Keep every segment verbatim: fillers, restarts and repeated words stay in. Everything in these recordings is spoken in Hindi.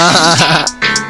हाँ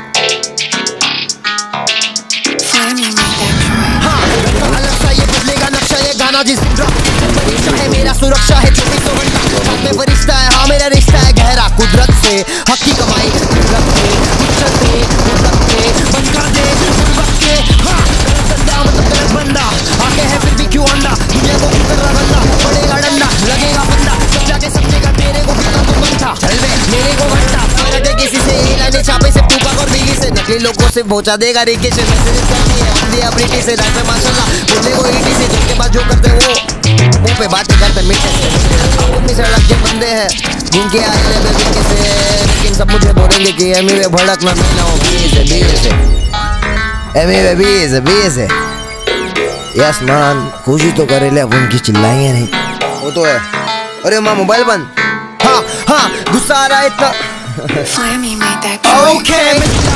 अलग सा ये बदलेगा नक्शा, ये गाना जिस वरिष्ठा है मेरा सुरक्षा है चौबीसों घंटा में वरिष्ठा है। हाँ मेरा रिश्ता है गहरा कुदरत से, हक की कमाई रखते उछलते रखते बंद कर दे वक्त के। हाँ गलत बंदा मतलब गलत बंदा, आगे है फिर भी क्यों अंडा, दुनिया को क्यों कर रहा बंदा, पड़ेगा डंडा लगेगा बंदा, जब जाके समझेगा तेरे को कितना तो बनता। चल बे मेरे को घंटा मेरे किसी से लाने छापे से टूपा और बिजली से नकली लोगों से पहुंचा देगा रेके से। मैसेज करती है हम दिया अपनी से रात में माशाल्लाह बोलने को ईटी से, जिनके पास जो करते वो मुंह पे बातें करते मीठे से। उन्नीस सड़क के बंदे हैं घूम के आए ले बेबी से, लेकिन सब मुझे बोलेंगे कि एमी में भड़क ना मिला हूँ बीस है बीस है एमी में बीस है बीस है। यस मान खुशी तो करे ले, अब उनकी चिल्लाएंगे नहीं वो तो है। अरे माँ मोबाइल बंद। हाँ हाँ गुस्सा आ रहा है इतना। ओके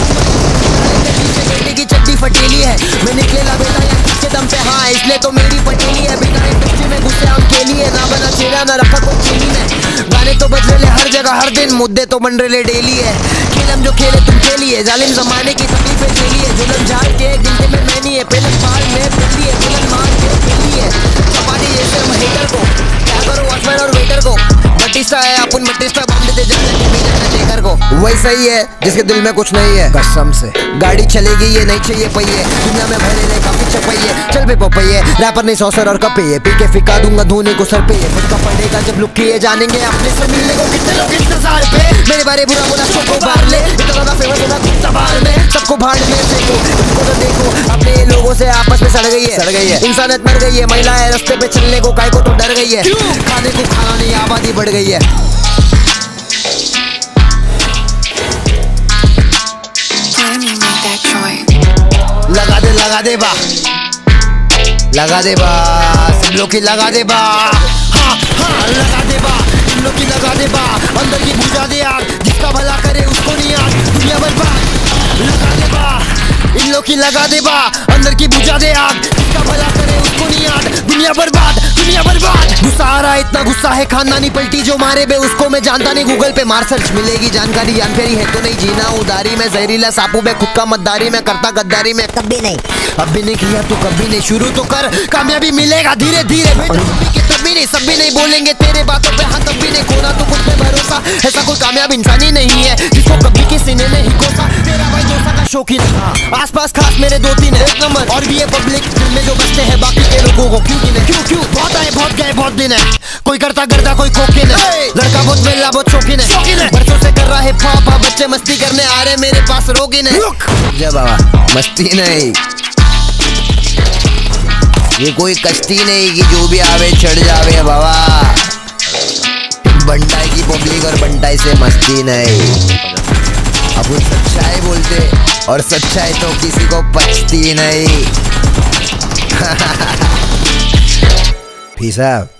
बेटे की चड्डी फटेली है, मैं निकलेला बेटा यहाँ किसके दम पे। हाँ इसलिए तो मेरी पटेली है, बिना इंडस्ट्री में घुसे हम खेली है, ना बना चेहरा ना रखा कोई चीनी में। गाने तो बज रहे हर जगह हर दिन, मुद्दे तो बन रहे डेली है। खेल हम जो खेले तुम खेलिए, जालिम जमाने की तकलीफें झेली है। जुल्म झाड़ के एक गिनती में मैं नहीं है, पहले पाल में पहली है, बुलंद मार के पहली है। चपाटी जैसे हम हेटर को क्या करो वॉचमैन और वेटर को, बटिस्टा है अपन बटिस्टा बांध देते जाने टेकर को। वही सही है जिसके दिल में कुछ नहीं है, कसम से गाड़ी चलेगी ये नहीं चाहिए पहिए, दुनिया में भरे ले काफी चपैये। चल बे पपैये रैपर नहीं सौसर और कपैये, पी के फिका दूंगा धोने को सर पे। ये फटका पड़ेगा जब लुक किए जानेंगे अपने से मिलने को कितने लोग इंतजार पे। मेरे बारे बुरा बोला सबको बाहर ले, इतना ज्यादा फेमस होना घूमता बाहर में, सबको भाड़ में देखो इनको तो देखो अपने लोगों से आपस में सड़ गई है सड़ गई है इंसानियत मर गई है। महिलाएं रास्ते पे चलने को काय को तो डर गई है, खाने को खाना नहीं आबादी बढ़ गई है। लगा दे लगा दे बा लगा दे बा सब लोग की लगा दे बा। हाँ हाँ लगा दे बा इन लोग की लगा दे बा, अंदर की बुझा दे आग, जिसका भला करे उसको नहीं आग, दुनिया बर्बाद। लगा दे बा इन लोग की लगा दे बा, अंदर की बुझा दे आग, जिसका भला करे उसको नहीं आग, दुनिया बर्बाद दुनिया बर्बाद। गुस्सा आ रहा है इतना गुस्सा है खानदानी पलटी जो मारे बे उसको मैं जानता नहीं। गूगल पे मार सर्च मिलेगी जानकारी, जानकारी है तो नहीं जीना उदारी में, जहरीला सापू में खुद का मद्दारी में, करता गद्दारी में कभी नहीं, अब भी नहीं किया तो कभी नहीं, शुरू तो कर कामयाबी मिलेगा धीरे धीरे। तब भी नहीं सब भी नहीं बोलेंगे तेरे बातों पे, हाँ तब भी नहीं खोना तो खुद पे भरोसा। ऐसा कोई कामयाब इंसान ही नहीं है जिसको कभी किसी ने नहीं कोसा। तेरा भाई दोस्ता का शौकीन है, आसपास खास मेरे दो तीन एक नंबर, और भी ये पब्लिक में जो बचते हैं बाकी के लोगों को क्यों गिने क्यों क्यों बहुत आए बहुत गए बहुत दिन है, कोई करता करता कोई कोकिन है, लड़का बहुत बेला बहुत शौकीन है, शौकीन है बरसों से कर रहा है पापा, बच्चे मस्ती करने आ रहे मेरे पास रोगिन है। जा बाबा मस्ती नहीं, ये कोई कश्ती नहीं कि जो भी आवे चढ़ जावे बाबा। बंटाई की पब्लिक और बंटाई से मस्ती नहीं, अब वो सच्चाई बोलते और सच्चाई तो किसी को पचती नहीं। फी साहब